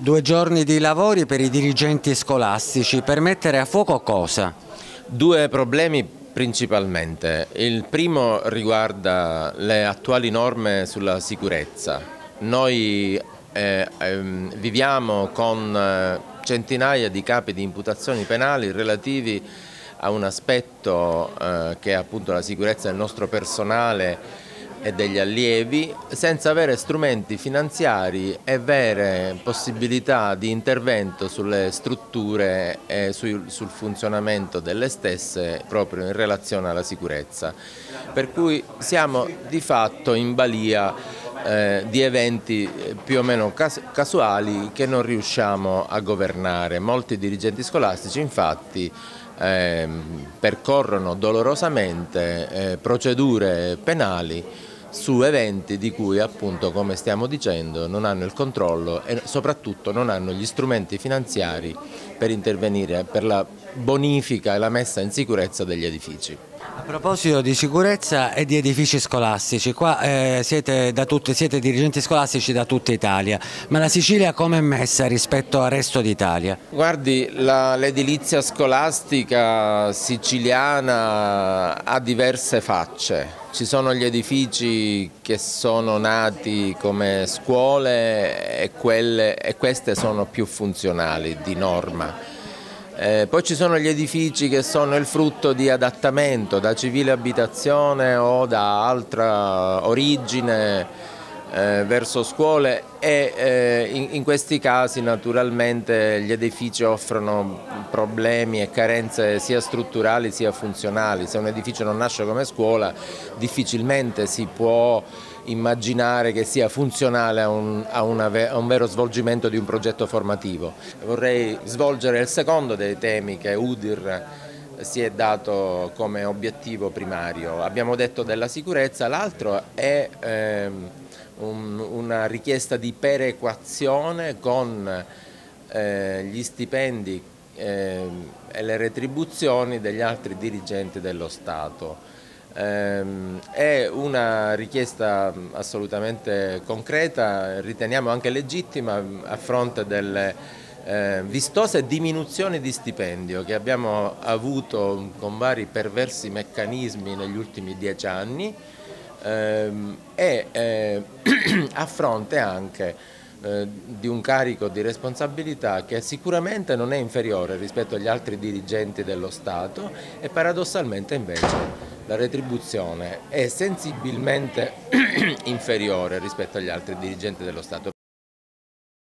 2 giorni di lavori per i dirigenti scolastici per mettere a fuoco cosa? Due problemi principalmente. Il primo riguarda le attuali norme sulla sicurezza. Noi viviamo con centinaia di capi di imputazioni penali relativi a un aspetto che è appunto la sicurezza del nostro personale e degli allievi, senza avere strumenti finanziari e vere possibilità di intervento sulle strutture e sul funzionamento delle stesse proprio in relazione alla sicurezza. Per cui siamo di fatto in balia di eventi più o meno casuali che non riusciamo a governare. Molti dirigenti scolastici infatti percorrono dolorosamente procedure penali su eventi di cui appunto, come stiamo dicendo, non hanno il controllo e soprattutto non hanno gli strumenti finanziari per intervenire per la bonifica e la messa in sicurezza degli edifici. A proposito di sicurezza e di edifici scolastici, qua siete dirigenti scolastici da tutta Italia, ma la Sicilia come è messa rispetto al resto d'Italia? Guardi, l'edilizia scolastica siciliana ha diverse facce. Ci sono gli edifici che sono nati come scuole e queste sono più funzionali di norma. Poi ci sono gli edifici che sono il frutto di adattamento da civile abitazione o da altra origine verso scuole e in questi casi naturalmente gli edifici offrono problemi e carenze sia strutturali sia funzionali. Se un edificio non nasce come scuola difficilmente si può immaginare che sia funzionale a un vero svolgimento di un progetto formativo. Vorrei svolgere il secondo dei temi che UDIR si è dato come obiettivo primario. Abbiamo detto della sicurezza, l'altro è una richiesta di perequazione con gli stipendi e le retribuzioni degli altri dirigenti dello Stato. È una richiesta assolutamente concreta, riteniamo anche legittima a fronte delle vistose diminuzioni di stipendio che abbiamo avuto con vari perversi meccanismi negli ultimi 10 anni e a fronte anche di un carico di responsabilità che sicuramente non è inferiore rispetto agli altri dirigenti dello Stato e paradossalmente invece la retribuzione è sensibilmente inferiore rispetto agli altri dirigenti dello Stato.